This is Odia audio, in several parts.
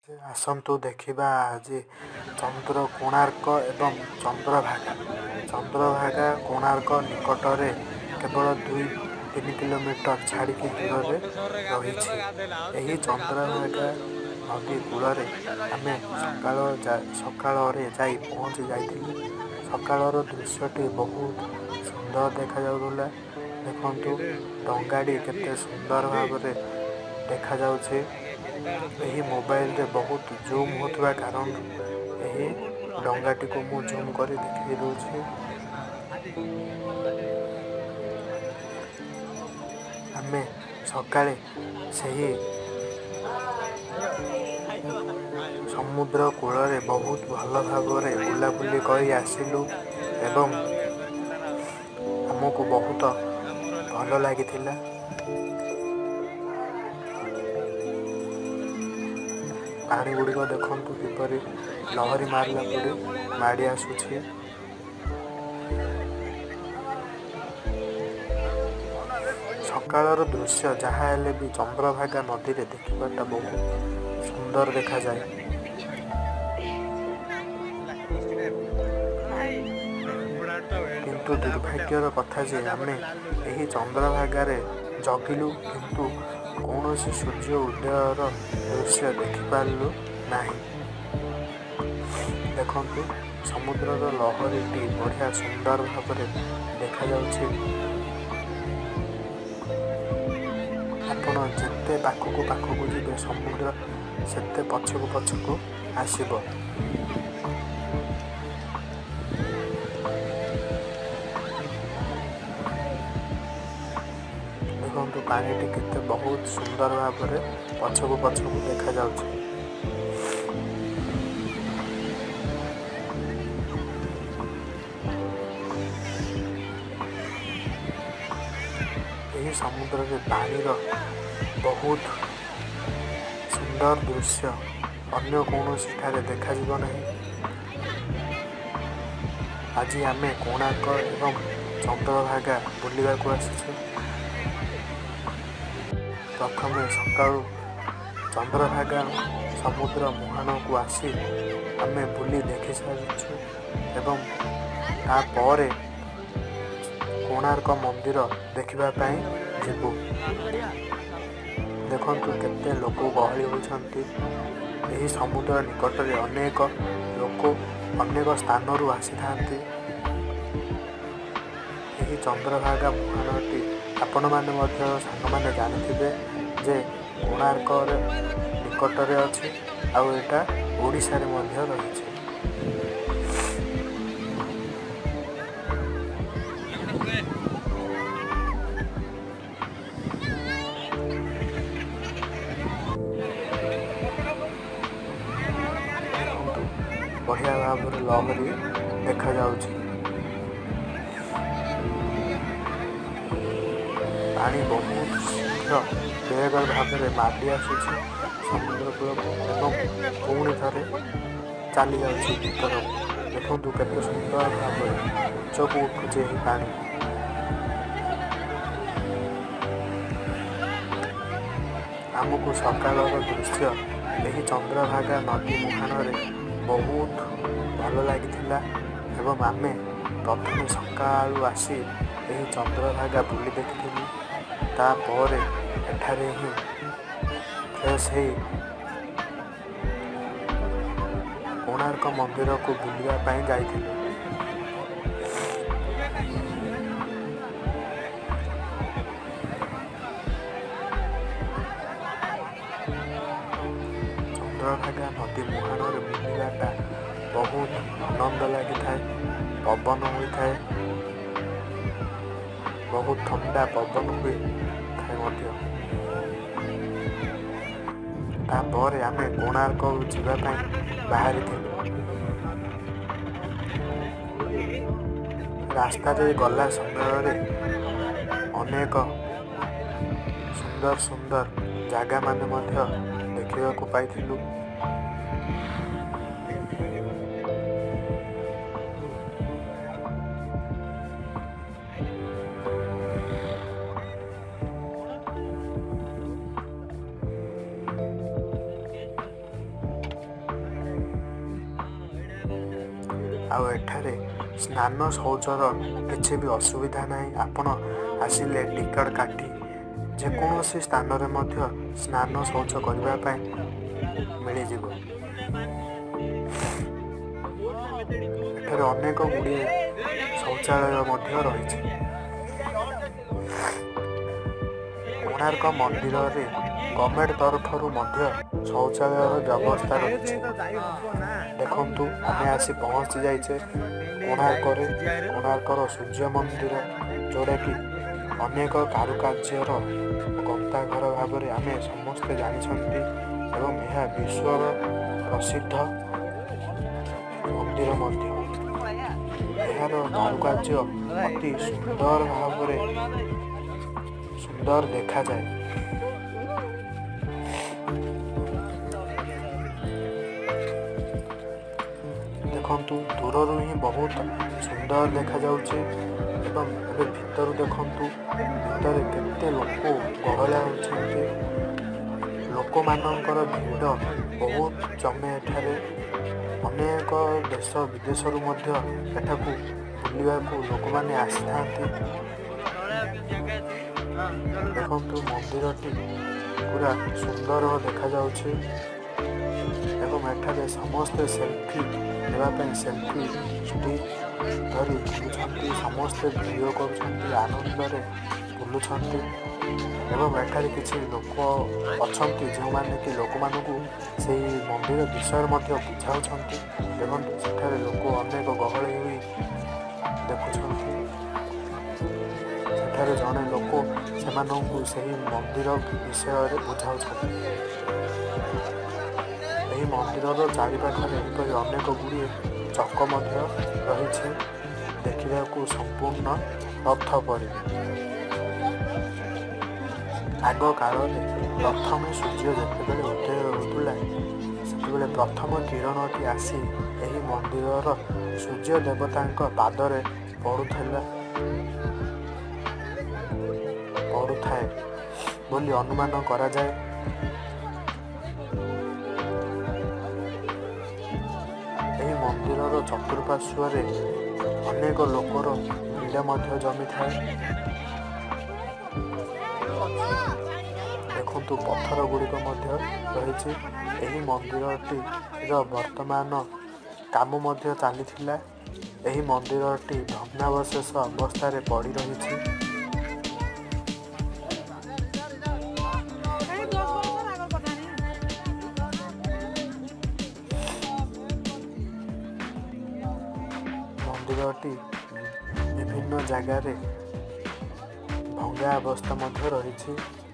ଆସନ୍ତୁ ଦେଖିବା ଆଜି ଚନ୍ଦ୍ର କୋଣାର୍କ ଏବଂ ଚନ୍ଦ୍ରଭାଗା। ଚନ୍ଦ୍ରଭାଗା କୋଣାର୍କ ନିକଟରେ କେବଳ 2-3 କିଲୋମିଟର ଛାଡ଼ିକି ଦୂରରେ ରହିଛି। ଏହି ଚନ୍ଦ୍ରଭାଗା ନଦୀ କୂଳରେ ଆମେ ସକାଳରେ ଯାଇ ପହଞ୍ଚି ଯାଇଥିଲୁ। ସକାଳର ଦୃଶ୍ୟଟି ବହୁତ ସୁନ୍ଦର ଦେଖାଯାଉଥିଲା। ଦେଖନ୍ତୁ ଡଙ୍ଗାଟି କେତେ ସୁନ୍ଦର ଭାବରେ ଦେଖାଯାଉଛି। ଏହି ମୋବାଇଲରେ ବହୁତ ଜୁମ୍ ହେଉଥିବା କାରଣରୁ ଏହି ଡଙ୍ଗାଟିକୁ ମୁଁ ଜୁମ୍ କରି ଦେଖାଇ ଦେଉଛି। ଆମେ ସକାଳେ ସେହି ସମୁଦ୍ର କୂଳରେ ବହୁତ ଭଲ ଭାବରେ ବୁଲାବୁଲି କରି ଆସିଲୁ ଏବଂ ଆମକୁ ବହୁତ ଭଲ ଲାଗିଥିଲା। ପାଣି ଗୁଡ଼ିକ ଦେଖନ୍ତୁ କିପରି ଲହରୀ ମାରିଲା ପରି ମାଡ଼ି ଆସୁଛି। ସକାଳର ଦୃଶ୍ୟ ଯାହା ହେଲେ ବି ଚନ୍ଦ୍ରଭାଗା ନଦୀରେ ଦେଖିବାଟା ବହୁତ ସୁନ୍ଦର ଦେଖାଯାଏ। କିନ୍ତୁ ଦୁର୍ଭାଗ୍ୟର କଥା ଯେ ଆମେ ଏହି ଚନ୍ଦ୍ରଭାଗାରେ ଜଗିଲୁ କିନ୍ତୁ କୌଣସି ସୂର୍ଯ୍ୟ ଉଦୟର ଦୃଶ୍ୟ ଦେଖିପାରିଲୁ ନାହିଁ। ଦେଖନ୍ତୁ ସମୁଦ୍ରର ଲହରୀଟି ବଢ଼ିଆ ସୁନ୍ଦର ଭାବରେ ଦେଖାଯାଉଛି। ଆପଣ ଯେତେ ପାଖକୁ ଯିବେ ସମୁଦ୍ର ସେତେ ପଛକୁ ଆସିବ। ଦେଖନ୍ତୁ ପାଣିଟି କେତେ ବହୁତ ସୁନ୍ଦର ଭାବରେ ପଛକୁ ଦେଖାଯାଉଛି। ଏହି ସମୁଦ୍ରରେ ପାଣିର ବହୁତ ସୁନ୍ଦର ଦୃଶ୍ୟ ଅନ୍ୟ କୌଣସିଠାରେ ଦେଖାଯିବ ନାହିଁ। ଆଜି ଆମେ କୋଣାର୍କ ଏବଂ ଚନ୍ଦ୍ରଭାଗା ବୁଲିବାକୁ ଆସିଛୁ। ପ୍ରଥମେ ସକାଳୁ ଚନ୍ଦ୍ରଭାଗା ସମୁଦ୍ର ମୁହାଣକୁ ଆସି ଆମେ ବୁଲି ଦେଖି ସାରିଛୁ ଏବଂ ତାପରେ କୋଣାର୍କ ମନ୍ଦିର ଦେଖିବା ପାଇଁ ଯିବୁ। ଦେଖନ୍ତୁ କେତେ ଲୋକ ଗହଳି ହୋଇଛନ୍ତି। ଏହି ସମୁଦ୍ର ନିକଟରେ ଅନେକ ଲୋକ ଅନେକ ସ୍ଥାନରୁ ଆସିଥାନ୍ତି। ଏହି ଚନ୍ଦ୍ରଭାଗା ମୁହାଣଟି ଆପଣମାନେ ମଧ୍ୟ ସାଙ୍ଗମାନେ ଜାଣିଥିବେ ଯେ କୋଣାର୍କର ନିକଟରେ ଅଛି ଆଉ ଏଇଟା ଓଡ଼ିଶାରେ ମଧ୍ୟ ରହିଛି। ବଢ଼ିଆ ଭାବରେ ଲହରୀ ଦେଖାଯାଉଛି। ପାଣି ବହୁତ ଶୀଘ୍ର ବେଗ ଭାବରେ ମାଡ଼ି ଆସୁଛି ସମୁଦ୍ର କୂଳକୁ ଏବଂ ପୁଣି ଥରେ ଚାଲି ଯାଉଛି ଭିତରକୁ। ଦେଖନ୍ତୁ କେତେ ସୁନ୍ଦର ଭାବରେ ଉଚ୍ଚକୁ ଉଠୁଛି ଏହି ପାଣି। ଆମକୁ ସକାଳର ଦୃଶ୍ୟ ଏହି ଚନ୍ଦ୍ରଭାଗା ନଦୀ ମୁହାଣରେ ବହୁତ ଭଲ ଲାଗିଥିଲା ଏବଂ ଆମେ ପ୍ରଥମେ ସକାଳୁ ଆସି ଏହି ଚନ୍ଦ୍ରଭାଗା ବୁଲି ଦେଖିଥିଲୁ। ତାପରେ ଏଠାରେ ହିଁ ଫ୍ରେଶ୍ ହେଇ କୋଣାର୍କ ମନ୍ଦିରକୁ ବୁଲିବା ପାଇଁ ଯାଇଥିଲୁ। ଚନ୍ଦ୍ରଭାଗା ନଦୀ ମୁହାଣରେ ବୁଲିବାଟା ବହୁତ ଆନନ୍ଦ ଲାଗିଥାଏ। ପବନ ହୋଇଥାଏ, ବହୁତ ଥଣ୍ଡା ପବନ ହୋଇଥାଏ ମଧ୍ୟ। ତାପରେ ଆମେ କୋଣାର୍କ ଯିବା ପାଇଁ ବାହାରିଥିଲୁ। ରାସ୍ତାରେ ଗଲା ସମୟରେ ଅନେକ ସୁନ୍ଦର ଜାଗାମାନେ ମଧ୍ୟ ଦେଖିବାକୁ ପାଇଥିଲୁ। ଆଉ ଏଠାରେ ସ୍ନାନ ଶୌଚର କିଛି ବି ଅସୁବିଧା ନାହିଁ। ଆପଣ ଆସିଲେ ଟିକଟ କାଟି ଯେକୌଣସି ସ୍ଥାନରେ ମଧ୍ୟ ସ୍ନାନ ଶୌଚ କରିବା ପାଇଁ ମିଳିଯିବ। ଏଠାରେ ଅନେକ ଗୁଡ଼ିଏ ଶୌଚାଳୟ ମଧ୍ୟ ରହିଛି। କୋଣାର୍କ ମନ୍ଦିରରେ ଗଭର୍ଣ୍ଣମେଣ୍ଟ ତରଫରୁ ମଧ୍ୟ ଶୌଚାଳୟର ବ୍ୟବସ୍ଥା ରହିଛି। ଦେଖନ୍ତୁ ଆମେ ଆସି ପହଞ୍ଚି ଯାଇଛେ କୋଣାର୍କରେ। କୋଣାର୍କର ସୂର୍ଯ୍ୟ ମନ୍ଦିର, ଯେଉଁଟାକି ଅନେକ କାରୁକାର୍ଯ୍ୟର ଗନ୍ତାଘର ଭାବରେ ଆମେ ସମସ୍ତେ ଜାଣିଛନ୍ତି ଏବଂ ଏହା ବିଶ୍ୱର ପ୍ରସିଦ୍ଧ ମନ୍ଦିର ମଧ୍ୟ। ଏହାର କାରୁକାର୍ଯ୍ୟ ଅତି ସୁନ୍ଦର ଦେଖାଯାଏ। ଦେଖନ୍ତୁ ଦୂରରୁ ହିଁ ବହୁତ ସୁନ୍ଦର ଦେଖାଯାଉଛି ଏବଂ ଏବେ ଭିତରୁ ଦେଖନ୍ତୁ ଭିତରେ କେତେ ଲୋକ ଗହଳି ହେଉଛନ୍ତି। ଲୋକମାନଙ୍କର ଭିଡ଼ ବହୁତ ଜମେ ଏଠାରେ। ଅନେକ ଦେଶ ବିଦେଶରୁ ମଧ୍ୟ ଏଠାକୁ ବୁଲିବାକୁ ଲୋକମାନେ ଆସିଥାନ୍ତି। ଦେଖନ୍ତୁ ମନ୍ଦିରଟି ପୁରା ସୁନ୍ଦର ଦେଖାଯାଉଛି ଏବଂ ଏଠାରେ ସମସ୍ତେ ସେଲ୍ଫି ନେବା ପାଇଁ ସେଲ୍ଫି ଷ୍ଟିକ୍ ଧରି ବୁଲୁଛନ୍ତି। ସମସ୍ତେ ଭିଡ଼ିଓ କରୁଛନ୍ତି, ଆନନ୍ଦରେ ବୁଲୁଛନ୍ତି ଏବଂ ଏଠାରେ କିଛି ଲୋକ ଅଛନ୍ତି ଯେଉଁମାନେ କି ଲୋକମାନଙ୍କୁ ସେହି ମନ୍ଦିର ବିଷୟରେ ମଧ୍ୟ ବୁଝାଉଛନ୍ତି। ଦେଖନ୍ତୁ ସେଠାରେ ଲୋକ ଅନେକ ଗହଳି ହୋଇ ଦେଖୁଛନ୍ତି। ସେଠାରେ ଜଣେ ଲୋକ ସେମାନଙ୍କୁ ସେହି ମନ୍ଦିର ବିଷୟରେ ବୁଝାଉଛନ୍ତି। ଏହି ମନ୍ଦିରର ଚାରିପାଖରେ ଏପରି ଅନେକ ଗୁଡ଼ିଏ ଚକ ମଧ୍ୟ ରହିଛି, ଦେଖିବାକୁ ସମ୍ପୂର୍ଣ୍ଣ ରଥ ପରି। ଆଗ କାଳରେ ପ୍ରଥମେ ସୂର୍ଯ୍ୟ ଯେତେବେଳେ ଉଦୟ ହେଉଥିଲା ସେତେବେଳେ ପ୍ରଥମ କିରଣଟି ଆସି ଏହି ମନ୍ଦିରର ସୂର୍ଯ୍ୟ ଦେବତାଙ୍କ ପାଦରେ ପଡୁଥାଏ ବୋଲି ଅନୁମାନ କରାଯାଏ। ଏହି ମନ୍ଦିରର ଚତୁଃପାର୍ଶ୍ୱରେ ଅନେକ ଲୋକର ଭିଡ଼ ମଧ୍ୟ ଜମିଥାଏ। ଦେଖନ୍ତୁ ପଥର ଗୁଡ଼ିକ ମଧ୍ୟ ରହିଛି। ଏହି ମନ୍ଦିରଟିର ବର୍ତ୍ତମାନ କାମ ମଧ୍ୟ ଚାଲିଥିଲା। ଏହି ମନ୍ଦିରଟି ଭଗ୍ନାବଶେଷ ଅବସ୍ଥାରେ ପଡ଼ି ରହିଛି। ମନ୍ଦିରଟି ବିଭିନ୍ନ ଜାଗାରେ ଭଙ୍ଗା ଅବସ୍ଥା ମଧ୍ୟ ରହିଛି।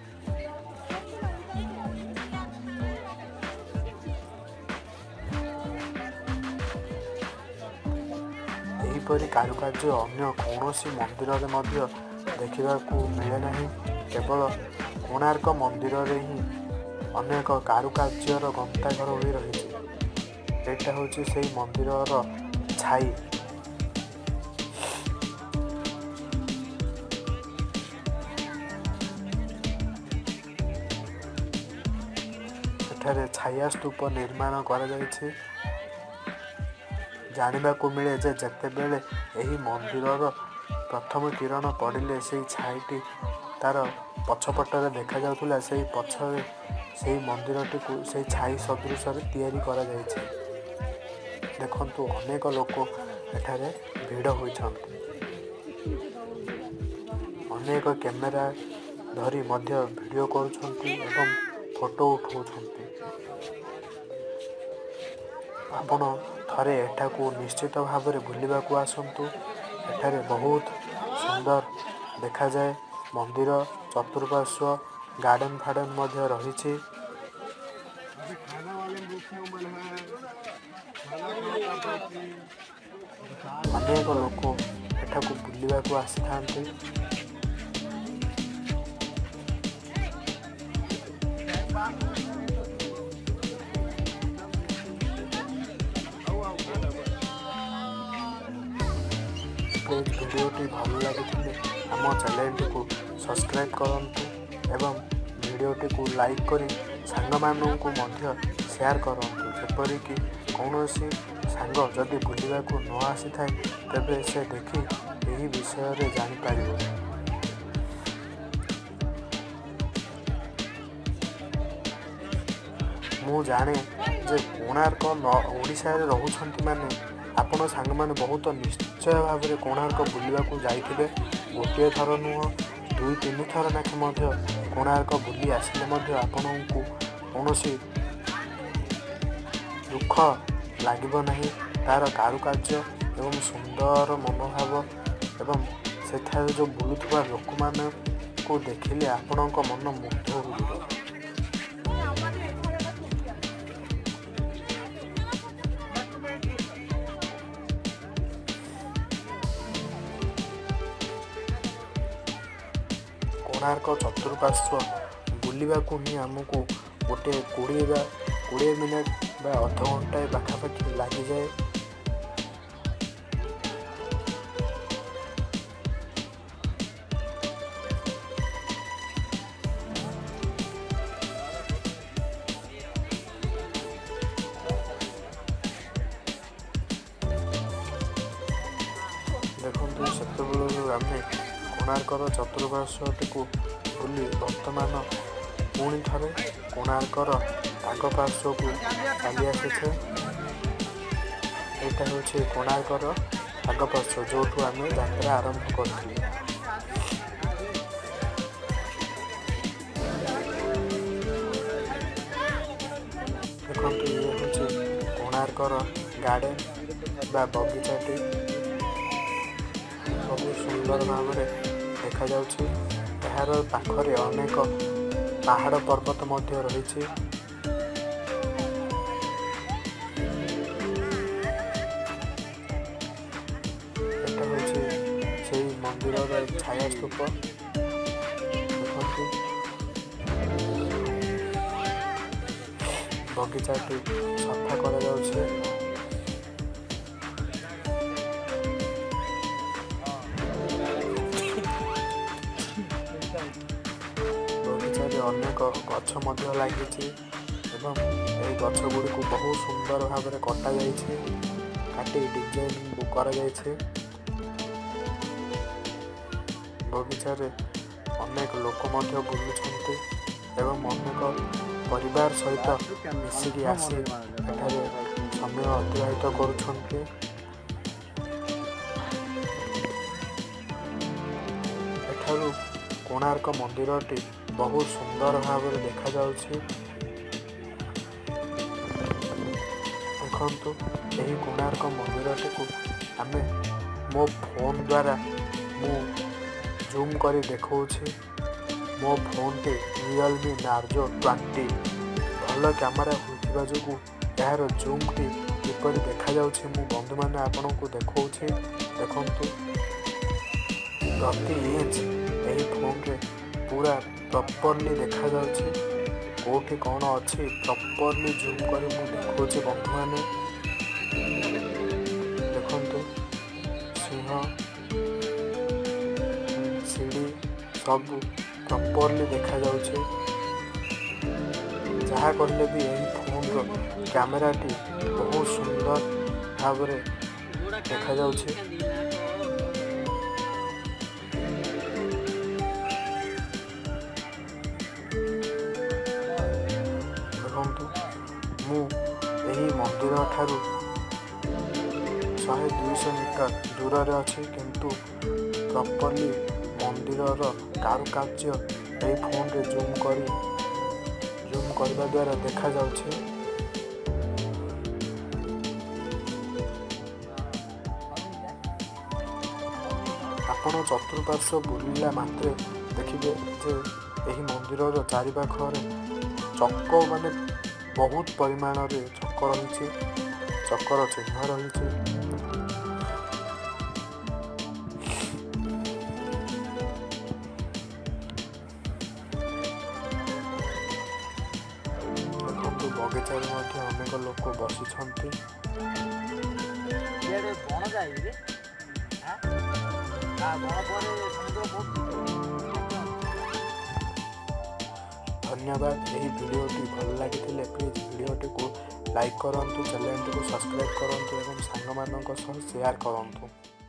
ଏହିପରି କାରୁକାର୍ଯ୍ୟ ଅନ୍ୟ କୌଣସି ମନ୍ଦିରରେ ମଧ୍ୟ ଦେଖିବାକୁ ମିଳେ ନାହିଁ। କେବଳ କୋଣାର୍କ ମନ୍ଦିରରେ ହିଁ ଅନେକ କାରୁକାର୍ଯ୍ୟର ଗନ୍ତାଘର ହୋଇ ରହିଛି। ଏଇଟା ହେଉଛି ସେହି ମନ୍ଦିରର ଛାଇ। ଏଠାରେ ଛାୟା ସ୍ତୂପ ନିର୍ମାଣ କରାଯାଇଛି। ଜାଣିବାକୁ ମିଳେ ଯେ ଯେତେବେଳେ ଏହି ମନ୍ଦିରର ପ୍ରଥମ କିରଣ ପଡ଼ିଲେ ସେହି ଛାଇଟି ତାର ପଛପଟରେ ଦେଖାଯାଉଥିଲା, ସେହି ପଛରେ ସେହି ମନ୍ଦିରଟିକୁ ସେହି ଛାଇ ସଦୃଶରେ ତିଆରି କରାଯାଇଛି। ଦେଖନ୍ତୁ ଅନେକ ଲୋକ ଏଠାରେ ଭିଡ଼ ହୋଇଛନ୍ତି। ଅନେକ କ୍ୟାମେରା ଧରି ମଧ୍ୟ ଭିଡ଼ିଓ କରୁଛନ୍ତି ଏବଂ ଫଟୋ ଉଠାଉଛନ୍ତି। ଆପଣ ଥରେ ଏଠାକୁ ନିଶ୍ଚିତ ଭାବରେ ବୁଲିବାକୁ ଆସନ୍ତୁ। ଏଠାରେ ବହୁତ ସୁନ୍ଦର ଦେଖାଯାଏ। ମନ୍ଦିର ଚତୁଃପାର୍ଶ୍ୱ ଗାର୍ଡେନ ଫାର୍ଡେନ ମଧ୍ୟ ରହିଛି। ଅନେକ ଲୋକ ଏଠାକୁ ବୁଲିବାକୁ ଆସିଥାନ୍ତି। ଭିଡ଼ିଓଟି ଭଲ ଲାଗିଥିଲେ ଆମ ଚ୍ୟାନେଲଟିକୁ ସବସ୍କ୍ରାଇବ୍ କରନ୍ତୁ ଏବଂ ଭିଡ଼ିଓଟିକୁ ଲାଇକ୍ କରି ସାଙ୍ଗମାନଙ୍କୁ ମଧ୍ୟ ସେୟାର କରନ୍ତୁ, ଯେପରିକି କୌଣସି ସାଙ୍ଗ ଯଦି ବୁଲିବାକୁ ନ ଆସିଥାଏ ତେବେ ସେ ଦେଖି ଏହି ବିଷୟରେ ଜାଣିପାରିବ। ମୁଁ ଜାଣେ ଯେ କୋଣାର୍କ ଓଡ଼ିଶାରେ ରହୁଛନ୍ତି ମାନେ ଆପଣ ସାଙ୍ଗମାନେ ବହୁତ ନିଶ୍ଚୟ ଭାବରେ କୋଣାର୍କ ବୁଲିବାକୁ ଯାଇଥିବେ। ଗୋଟିଏ ଥର ନୁହଁ 2-3 ଥର ଲେଖେ ମଧ୍ୟ କୋଣାର୍କ ବୁଲି ଆସିଲେ ମଧ୍ୟ ଆପଣଙ୍କୁ କୌଣସି ଦୁଃଖ ଲାଗିବ ନାହିଁ। ତା'ର କାରୁକାର୍ଯ୍ୟ ଏବଂ ସୁନ୍ଦର ମନୋଭାବ ଏବଂ ସେଠାରେ ଯେଉଁ ବୁଲୁଥିବା ଲୋକମାନଙ୍କୁ ଦେଖିଲେ ଆପଣଙ୍କ ମନ ମୁଗ୍ଧ ହୋଇଯିବ। କୋଣାର୍କ ଚତୁଃପାର୍ଶ୍ୱ ବୁଲିବାକୁ ହିଁ ଆମକୁ ଗୋଟେ 20 ମିନିଟ୍ ବା ଅଧଘଣ୍ଟାଏ ପାଖାପାଖି ଲାଗିଯାଏ। ଦେଖନ୍ତୁ ସେତେବେଳରୁ ଆମେ କୋଣାର୍କର ଚତୁଃପାର୍ଶ୍ୱଟିକୁ ବୁଲି ବର୍ତ୍ତମାନ ପୁଣି ଥରେ କୋଣାର୍କର ଆଗ ପାର୍ଶ୍ୱକୁ ଚାଲି ଆସିଛେ। ଏଇଟା ହେଉଛି କୋଣାର୍କର ଆଗ ପାର୍ଶ୍ୱ ଯେଉଁଠୁ ଆମେ ଯାତ୍ରା ଆରମ୍ଭ କରିଥିଲେ। ଦେଖନ୍ତୁ ଇଏ ହେଉଛି କୋଣାର୍କର ଗାର୍ଡେନ ବା ବଗିଚାଟି। ବହୁତ ସୁନ୍ଦର ଭାବରେ ଦେଖାଯାଉଛି। ଏହାର ପାଖରେ ଅନେକ ପାହାଡ଼ ପର୍ବତ ମଧ୍ୟ ରହିଛି। ଏଟା ହେଉଛି ସେହି ମନ୍ଦିରର ଛାୟାସ୍ତୂପ। ଦେଖନ୍ତୁ ବଗିଚାଟି ସଫା କରାଯାଉଛି। ବଗିଚାରେ ଅନେକ ଗଛ ମଧ୍ୟ ଲାଗିଛି ଏବଂ ଏହି ଗଛ ଗୁଡ଼ିକୁ ବହୁତ ସୁନ୍ଦର ଭାବରେ କଟାଯାଇଛି, କାଟି ଡିଜାଇନ କରାଯାଇଛି। ବଗିଚାରେ ଅନେକ ଲୋକ ମଧ୍ୟ ବୁଲୁଛନ୍ତି ଏବଂ ଅନେକ ପରିବାର ସହିତ ମିଶିକି ଆସି ଏଠାରେ ସମୟ ଅତିବାହିତ କରୁଛନ୍ତି। ଏଠାରୁ କୋଣାର୍କ ମନ୍ଦିରଟି ବହୁତ ସୁନ୍ଦର ଭାବରେ ଦେଖାଯାଉଛି। ଦେଖନ୍ତୁ ଏହି କୋଣାର୍କ ମନ୍ଦିରଟିକୁ ଆମେ ମୋ ଫୋନ୍ ଦ୍ୱାରା ମୁଁ ଜୁମ୍ କରି ଦେଖାଉଛି। ମୋ ଫୋନ୍ଟି ରିଅଲମି ନାର୍ଜୋ 20 ଭଲ କ୍ୟାମେରା ହୋଇଥିବା ଯୋଗୁଁ ଏହାର ଜୁମ୍ଟି କିପରି ଦେଖାଯାଉଛି ମୁଁ ବନ୍ଧୁମାନେ ଆପଣଙ୍କୁ ଦେଖାଉଛି। ଦେଖନ୍ତୁ ପ୍ରତି ଇଞ୍ଚ ଏହି ଫୋନ୍ରେ ପୁରା ପ୍ରପରଲି ଦେଖାଯାଉଛି। କେଉଁଠି କ'ଣ ଅଛି ପ୍ରପରଲି ଜୁମ୍ କରି ମୁଁ ଦେଖାଉଛି ବନ୍ଧୁମାନେ। ଦେଖନ୍ତୁ ସିଂହ ସିଡ଼ି ସବୁ ପ୍ରପରଲି ଦେଖାଯାଉଛି। ଯାହା କହିଲେ ବି ଏହି ଫୋନ୍ର କ୍ୟାମେରାଟି ବହୁତ ସୁନ୍ଦର ଭାବରେ ଦେଖାଯାଉଛି। ଦେଖନ୍ତୁ ମୁଁ ଏହି ମନ୍ଦିର ଠାରୁ 100-200 ମିଟର ଦୂରରେ ଅଛି, କିନ୍ତୁ ପ୍ରପରଲି ମନ୍ଦିରର କାରୁକାର୍ଯ୍ୟ ଏହି ଫୋନରେ ଜୁମ୍ କରିବା ଦ୍ୱାରା ଦେଖାଯାଉଛି। ଆପଣ ଚତୁଃପାର୍ଶ୍ୱ ବୁଲିଲା ମାତ୍ରେ ଦେଖିବେ ଯେ ଏହି ମନ୍ଦିରର ଚାରିପାଖରେ ଚକ ମାନେ ବହୁତ ପରିମାଣରେ ଚକ ରହିଛି, ଚକର ଚିହ୍ନ ରହିଛି। ଦେଖନ୍ତୁ ବଗିଚାରେ ମଧ୍ୟ ଅନେକ ଲୋକ ବସିଛନ୍ତି। धन्यवाद। यही वीडियोटी भल लगी प्लीज वीडियोटी को लाइक करूँ, चैनल को सब्सक्राइब करूँ और सांग मान शेयर करूँ।